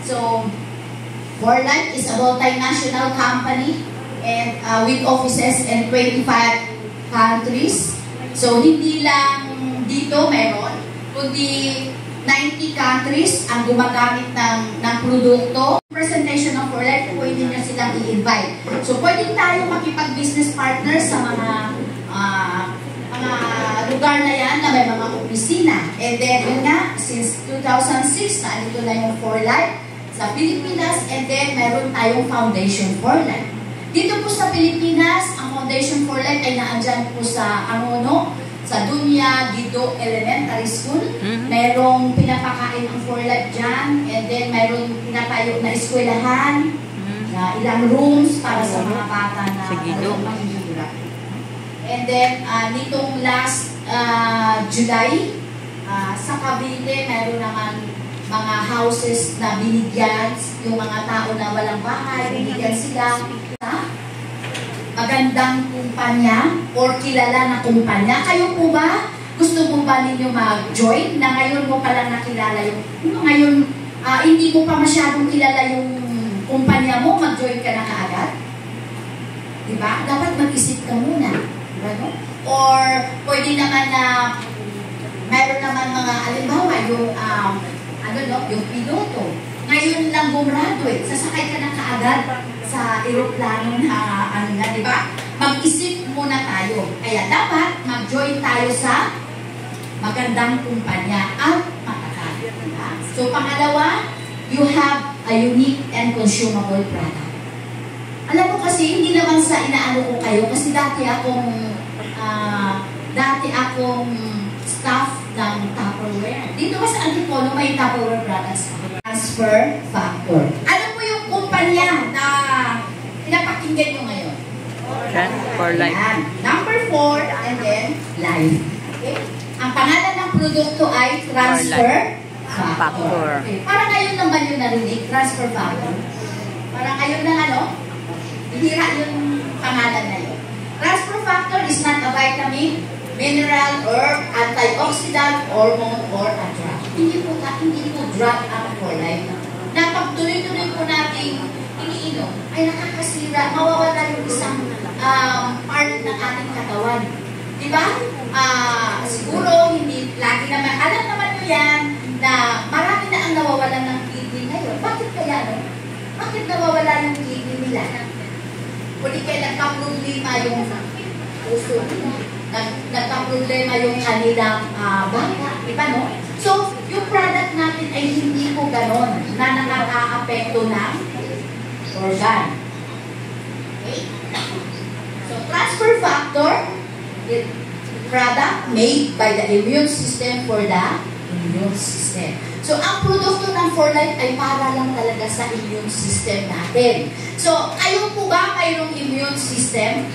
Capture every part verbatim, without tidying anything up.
So, For Life is a multinational company and uh, with offices in twenty-five countries. So, hindi lang dito meron, kundi ninety countries ang gumagamit ng, ng produkto. Presentation ng For Life, pwede nyo silang i-invite. So, pwede tayo makipag-business partner sa mga uh, mga lugar na yan na may mga opisina. And then, yun nga, since two thousand six, na ito na yung For Life sa Pilipinas, and then meron tayong Foundation For Life. Dito po sa Pilipinas, ang Foundation For Life ay naandyan po sa Angono, sa Dunya Guido Elementary School. Mm-hmm. Merong pinapakain ang For Life dyan, and then merong pinatayo na eskwelahan, mm-hmm. na ilang rooms para sa mga bata na mahihirap. And then, uh, nitong last uh, July, uh, sa Cavite, meron naman mga houses na binigyan, yung mga tao na walang bahay, binigyan sila sa magandang kumpanya or kilala na kumpanya. Kayo po ba, gusto mo ba ninyo mag-join na ngayon mo palang nakilala yung, ngayon, uh, hindi mo pa masyadong kilala yung kumpanya mo, mag-join ka na kaagad? Diba? Dapat mag-isip ka muna. Diba? Or pwede naman na meron naman mga alimbawa yung um, ano no, yung piloto. Ngayon lang gumraduate, sasakay ka na kaagad sa aeroplano na ano na, di ba? Mag-isip muna tayo. Kaya dapat mag-join tayo sa magandang kumpanya at matakal. Diba? So pangalawa, you have a unique and consumable product. Alam mo kasi, hindi naman sa inaano ko kayo, kasi dati akong uh, dati akong staff ng Tupperware. Dito ba sa Antipolo may Tupperware products? Transfer Factor. Ano po yung kumpanya na pinapakinggan nyo ngayon? For Life. Ayan. Number four, and then Life. Okay? Ang pangalan ng produkto ay Transfer Factor. Okay. Parang ngayon naman yung narinig, Transfer Factor. Parang ngayon na ano, hihira yung pangalan na yun. Transfer Factor is not a vitamin, mineral, herb, antioxidant, hormone, or a drug. Hindi po, hindi po drug ang For Life. Na pag tuloy-tuloy po natin iniinom, ay nakakasira, mawawala yung isang um, part ng ating katawan. Diba? Uh, siguro, hindi, lagi naman, alam naman nyo yan, na marami na ang nawawalan ng kidney ngayon. Bakit kaya, no? Bakit nawawala ng kidney nila? Kung ikay nagka-problema yung puso nila. Nagka-problema yung kanilang uh, bata, diba no? So, yung product natin ay hindi po ganon na nakaka-apekto ng organ. Okay? So, transfer factor, product made by the immune system for the immune system. So, ang produkto ng For Life ay para lang talaga sa immune system natin. So, kayo po ba mayroong immune system?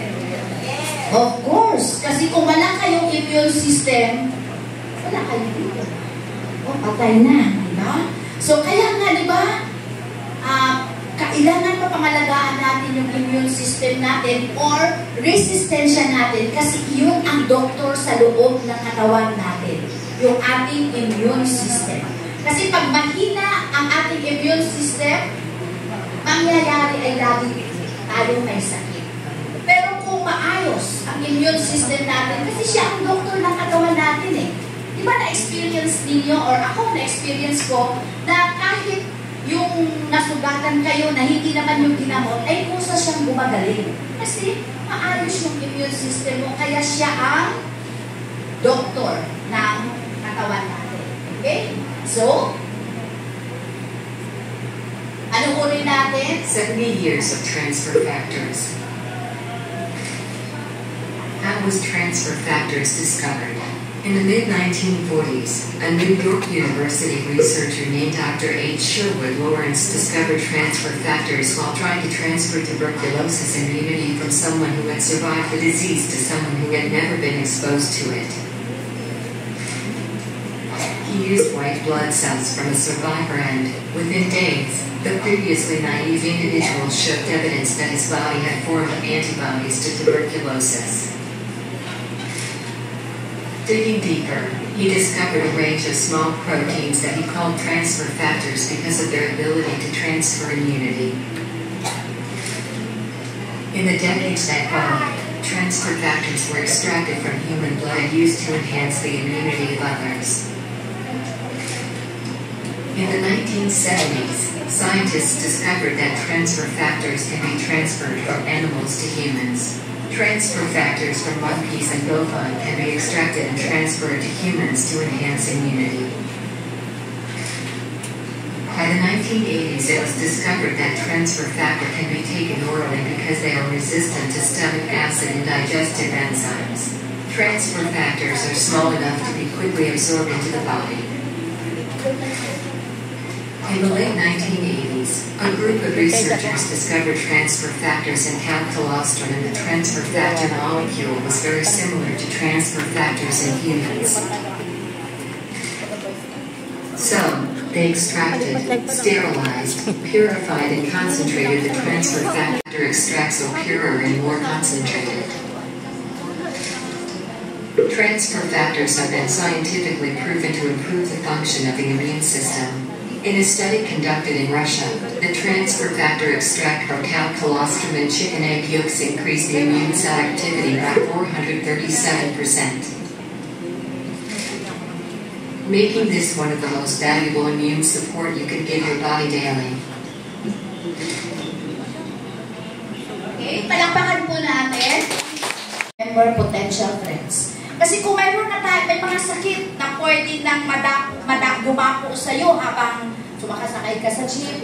Of course. Kasi kung wala kayong immune system, wala kayong dito. O, patay na. Diba? So, kaya nga, diba, uh, kailangan pa pangalagaan natin yung immune system natin or resistensya natin kasi yun ang doktor sa loob ng katawan natin. Yung ating immune system. Kasi pag mahina ang ating immune system, mangyayari ay lagi tayong may sakit. Pero kung maayos ang immune system natin, kasi siya ang doktor ng katawan natin eh. Di ba na-experience ninyo or ako na-experience ko na kahit yung nasugatan kayo na hindi naman yung ginamot, ay kusa siyang gumagaling. Kasi maayos yung immune system mo, kaya siya ang doktor ng katawan natin. Okay? So, ano ulit natin? seventy years of transfer factors. How was transfer factors discovered? In the mid nineteen forties, a New York University researcher named Doctor H. Sherwood Lawrence discovered transfer factors while trying to transfer tuberculosis immunity from someone who had survived the disease to someone who had never been exposed to it. He used white blood cells from a survivor and, within days, the previously naive individual showed evidence that his body had formed antibodies to tuberculosis. Digging deeper, he discovered a range of small proteins that he called transfer factors because of their ability to transfer immunity. In the decades that followed, transfer factors were extracted from human blood and used to enhance the immunity of others. In the nineteen seventies, scientists discovered that transfer factors can be transferred from animals to humans. Transfer factors from monkeys and bovine can be extracted and transferred to humans to enhance immunity. By the nineteen eighties, it was discovered that transfer factor can be taken orally because they are resistant to stomach acid and digestive enzymes. Transfer factors are small enough to be quickly absorbed into the body. In the late nineteen eighties, a group of researchers discovered transfer factors in cow colostrum, and the transfer factor molecule was very similar to transfer factors in humans. So, they extracted, sterilized, purified, and concentrated the transfer factor extracts so purer and more concentrated. Transfer factors have been scientifically proven to improve the function of the immune system. In a study conducted in Russia, the transfer factor extract from cow colostrum and chicken egg yolks increased the immune cell activity by four hundred thirty-seven percent, making this one of the most valuable immune support you can give your body daily. Okay, palakpakan po natin. Remember potential threats. Kasi kung mayroon na tayo, may mga sakit na pwede nang madak, madak dumapo sa iyo habang sumakasakay ka sa jeep,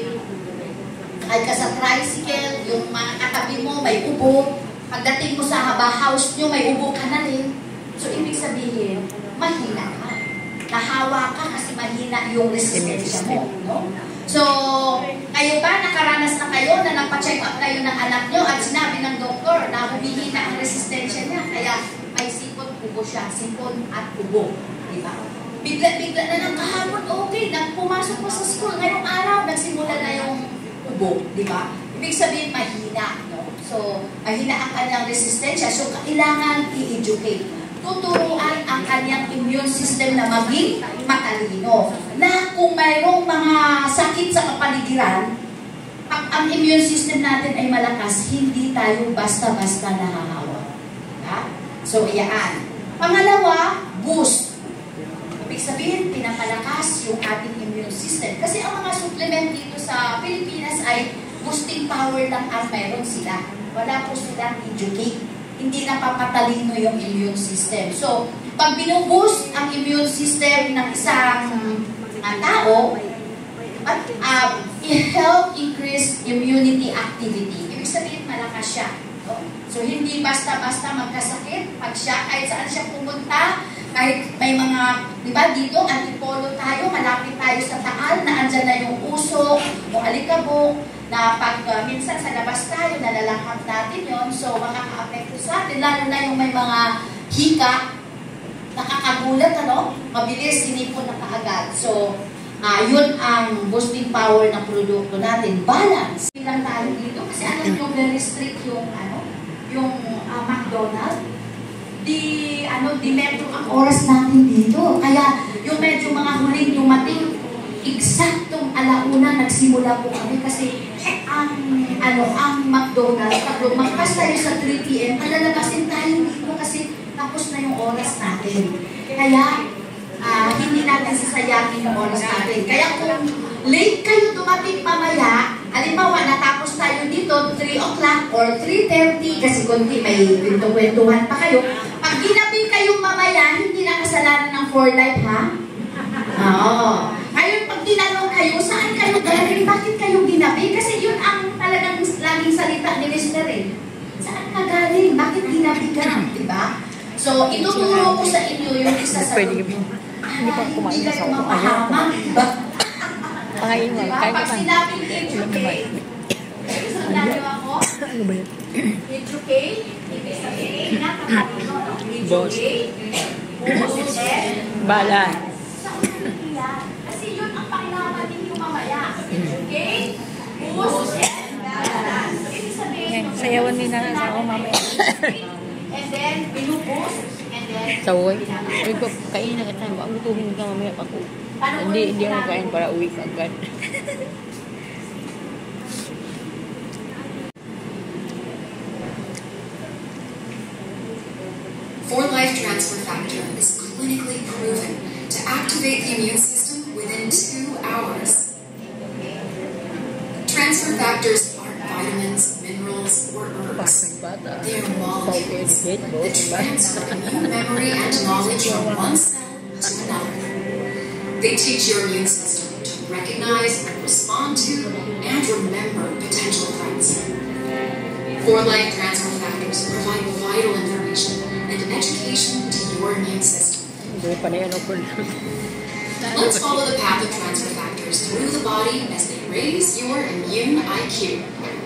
sakay ka sa tricycle, yung mga katabi mo may ubo, pagdating mo sa haba house nyo, may ubo ka na rin. So, ibig sabihin, mahina ka. Nahawa ka kasi mahina yung resistensya mo. No? So, kayo ba, nakaranas na kayo na nagpa-check up kayo ng anak nyo at sinabi ng doktor na humihina ang resistensya niya, kaya may sipon, ubo siya, sipon at ubo. Diba? Bigla-bigla na lang kahapon, okay, nang pumasok mo sa school, ngayong araw, nagsimula na yung ubo. Diba? Ibig sabihin, mahina. No? So, mahina ang kanyang resistensya. So, kailangan i-educate. Tuturuan ang kanyang immune system na maging matalino. Na kung mayroong mga sakit sa kapaligiran, pag ang immune system natin ay malakas, hindi tayo basta-basta nahahawa. Ha? So, iyaan. Pangalawa, boost. Ibig sabihin, pinapalakas yung ating immune system. Kasi ang mga supplement dito sa Pilipinas ay boosting power lang ang meron sila. Wala po silang educate. Hindi napapatalino yung immune system. So, pag binuboost ang immune system ng isang uh, tao, at uh, i-help increase immunity activity. Ibig sabihin, malakas siya. No? So, hindi basta-basta magkasakit. Pag siya, kahit saan siya pumunta, kahit may mga, di ba, dito, antipolo tayo, malapit tayo sa taal, na andyan na yung usok, yung alikabok, na pag uh, minsan sa labas tayo, nalalakap natin yon, so makaka-apekto sa atin, lalo na yung may mga hika, nakakagulat, ano, mabilis, sinipon na kaagad. So, uh, yun ang boosting power ng produkto natin. Balance. Bilang tayo dito, kasi alam nyo, very strict yung, ano, yung uh, McDonald's. Di, ano, di medyo ang oras natin dito. Kaya, yung medyo mga huling dumating, eksaktong alauna nagsimula po kami kasi ang ano ang McDonald's, pag lumagpas tayo sa three p m, palalabasin tayo dito kasi tapos na yung oras natin. Kaya, uh, hindi natin sasayangin yung oras natin. Kaya kung late kayo dumating mamaya, halimbawa natapos tayo dito three o'clock or three thirty kasi kundi may kwento-kwentuhan pa kayo, pag ginabi kayo mamaya, hindi na kasalanan ng for life, ha? Oo. Ngayon, pag tinanong kayo, saan kayo galing? Bakit kayo ginabi? Kasi yun ang talagang laging salita ni mister eh. Saan ka galing? Bakit ginabi ka? Diba? So, ituturo ko sa inyo yung isa sa loob. Hindi ka kumahamak. Diba? Diba? Pag sinabing educate, sinabi ako, educate, ibig sabihin, nakakalino, educate, ubusin, balance. kasi yun ang pakilaman ninyo mamaya. Okay? Boost and balance. Ibig sabihin, sayawan nila sa ako mamaya. And then, binuboost and then, Sa uwi. pinaka- Ay, ba, kain na kita. Baka gutuhin ka mamaya ako. Paano Hindi, ulit hindi ako namin? kain para uwi ka agad. For Life Transfer Factor is clinically proven to activate the immune system within two hours. Transfer factors aren't vitamins, minerals, or herbs. Bata. They are molecules Hit, that both, diba? transfer immune memory and knowledge from one cell to another. They teach your immune system to recognize, respond to, and remember potential threats. For Life Transfer Factors provide vital information and education to your immune system. Hindi pa na yan ako. Let's follow the path of transfer factors through the body as they raise your immune I Q.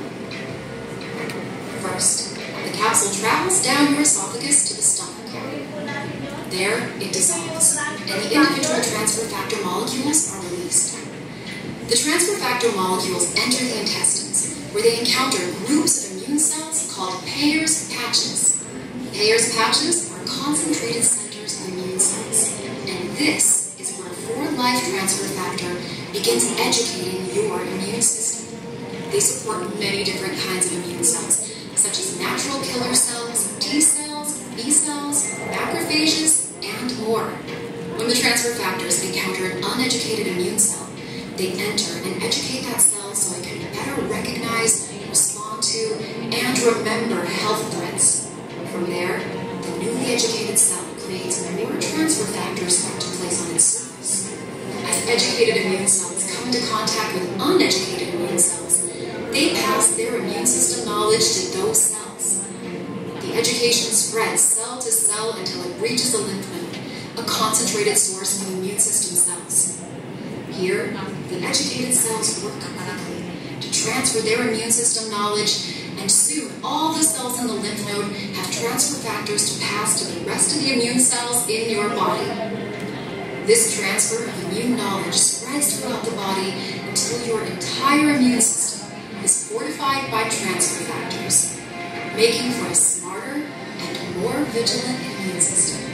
First, the capsule travels down your esophagus to the stomach. There, it dissolves, and the individual transfer factor molecules are released. The transfer factor molecules enter the intestines, where they encounter groups of immune cells called Peyer's patches. Peyer's patches are concentrated centers of immune cells, and this is where For Life Transfer Factor begins educating your immune system. They support many different kinds of immune cells, such as natural killer cells, T cells, B cells, macrophages, and more. When the transfer factors encounter an uneducated immune cell, they enter and educate that cell so it can better recognize, respond to, and remember health threats. From there, the newly educated cell creates more transfer factors to place on its surface. As educated immune cells come into contact with uneducated immune cells, they pass their immune system knowledge to those cells. The education spreads cell to cell until it reaches the lymph node, a concentrated source of immune system cells. Here, the educated cells work quickly to transfer their immune system knowledge, and soon all the cells in the lymph node have transfer factors to pass to the rest of the immune cells in your body. This transfer of immune knowledge spreads throughout the body until your entire immune system is fortified by transfer factors, making for a smarter and more vigilant immune system.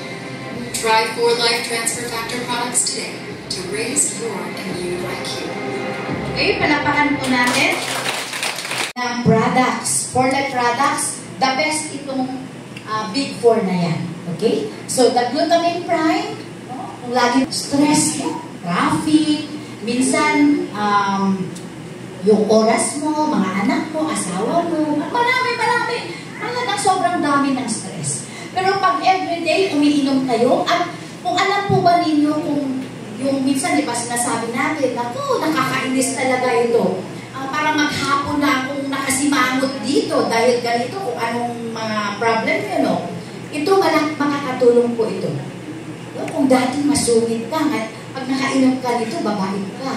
Try For Life Transfer Factor products today to raise your immune I Q. Okay, palapakan po natin ng products. For Life products, the best itong uh, big four na yan. Okay? So, the glutamine prime, no? Kung lagi stress, no? Traffic, minsan, um, yung oras mo, mga anak mo, asawa mo, marami, marami. Talagang sobrang dami ng stress. Pero pag everyday umiinom kayo, at kung alam po ba ninyo kung yung minsan, di ba sinasabi natin, naku, nakakainis talaga ito. Uh, para maghapon na akong nakasimangot dito dahil ganito kung anong mga problem yun, no? Ito, malak makakatulong po ito. No? Kung dati masungit ka, pag nakainom ka nito, babait ka.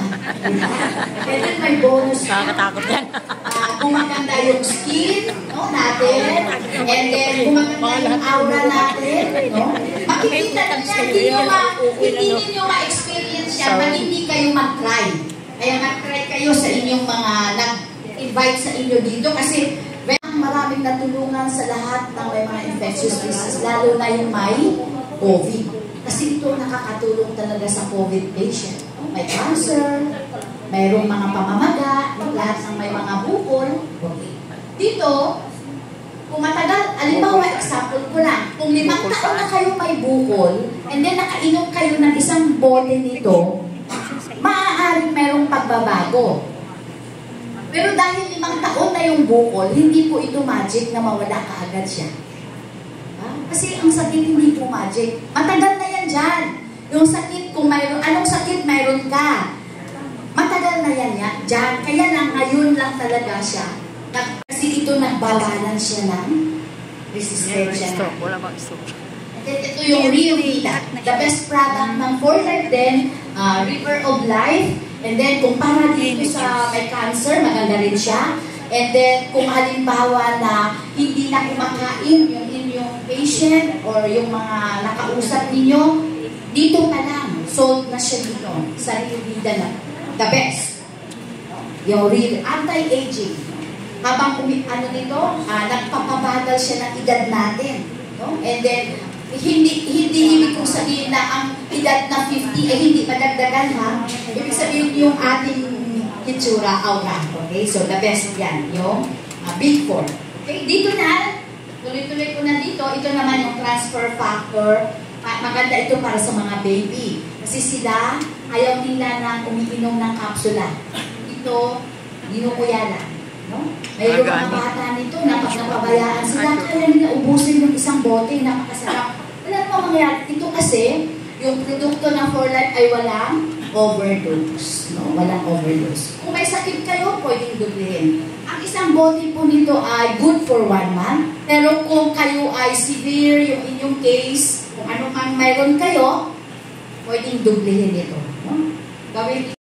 And then may bonus ka. Nakakatakot yan. Uh, gumaganda yung skin, no, natin. And then, gumaganda yung aura natin. No? Makikita na niya, hindi nyo ma- hindi nyo ma-experience yan pag hindi kayo mag-try. Kaya mag-try kayo sa inyong mga nag-invite sa inyo dito kasi maraming natulungan sa lahat ng may mga infectious diseases, lalo na yung may COVID. Kasi ito nakakatulong talaga sa COVID patient. May cancer, mayroong mga pamamaga, lahat ng may mga bukol. Okay. Dito, kung matagal, alimbawa, example ko lang, kung limang taon na kayo may bukol, and then nakainom kayo ng isang bote nito, maaaring mayroong pagbabago. Pero dahil limang taon na yung bukol, hindi po ito magic na mawala kaagad siya. Ha? Kasi ang sakit hindi po magic. Matagal na yan dyan. Yung sakit, kung mayroon, anong sakit mayroon ka? Matagal na yan yan dyan. Kaya lang ngayon lang talaga siya. Kasi ito nagbabalance siya ng resistensya na. Wala bang stroke? Ito yung Rio Vita. The best product ng For Life din, uh, River of Life. And then, kung para dito sa may cancer, maganda rin siya. And then, kung halimbawa na hindi na kumakain yung inyong patient or yung mga nakausap ninyo, dito pa lang, sold na siya dito. Sa Rio Vita na. The best. Yung real anti-aging. Habang kumi ano nito, uh, nagpapabagal siya ng edad natin. No? And then, hindi hindi ibig kong sabihin na ang edad na fifty ay hindi madagdagan ha. Ibig sabihin yung ating hitsura, aura. Okay? So the best yan, yung uh, big four. Okay? Dito na, tuloy-tuloy ko na dito, ito naman yung transfer factor. Maganda ito para sa mga baby. Kasi sila, ayaw nila na umiinom ng kapsula. Ito, ginukuya lang. No? Mayroon mga bata nito na pag napabayaan sila, kaya nila ubusin yung isang bote, napakasarap. Wala naman mangyayari. Ito kasi, yung produkto ng For Life ay walang overdose. No? Walang overdose. Kung may sakit kayo, pwedeng dublihin. Ang isang bote po nito ay good for one month. Pero kung kayo ay severe, yung inyong case, kung ano mang mayroon kayo, pwedeng dublihin ito. No? Gawin